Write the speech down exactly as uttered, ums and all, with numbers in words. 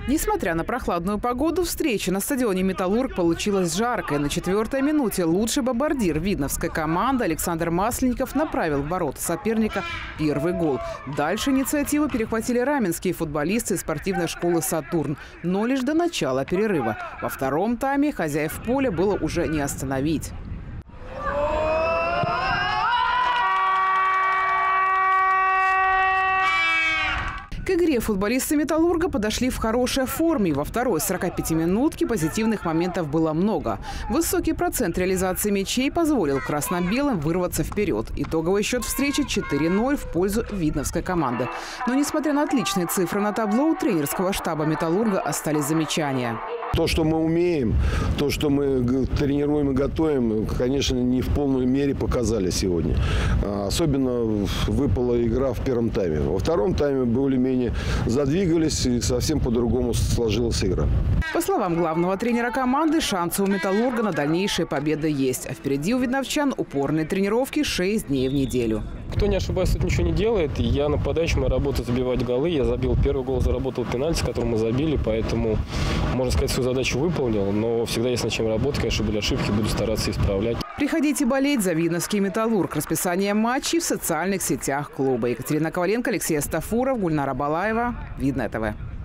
Несмотря на прохладную погоду, встреча на стадионе «Металлург» получилась жаркой. На четвертой минуте лучший бомбардир видновской команды Александр Масленников направил в ворота соперника первый гол. Дальше инициативу перехватили раменские футболисты из спортивной школы «Сатурн», но лишь до начала перерыва. Во втором тайме хозяев поля было уже не остановить. К игре футболисты «Металлурга» подошли в хорошей форме. Во второй сорокапятиминутке позитивных моментов было много. Высокий процент реализации мячей позволил красно-белым вырваться вперед. Итоговый счет встречи четыре ноль в пользу видновской команды. Но несмотря на отличные цифры на табло, у тренерского штаба «Металлурга» остались замечания. То, что мы умеем, то, что мы тренируем и готовим, конечно, не в полной мере показали сегодня. Особенно выпала игра в первом тайме. Во втором тайме более-менее задвигались, и совсем по-другому сложилась игра. По словам главного тренера команды, шансы у «Металлурга» на дальнейшие победы есть. А впереди у видновчан упорные тренировки шесть дней в неделю. Кто не ошибается, тут ничего не делает. Я нападающий, моя работа забивать голы. Я забил первый гол, заработал пенальти, который мы забили. Поэтому, можно сказать, свою задачу выполнил. Но всегда есть над чем работать. Конечно, были ошибки, буду стараться исправлять. Приходите болеть за видновский «Металлург». Расписание матчей в социальных сетях клуба. Екатерина Коваленко, Алексей Астафуров, Гульнара Балаева. Видное ТВ.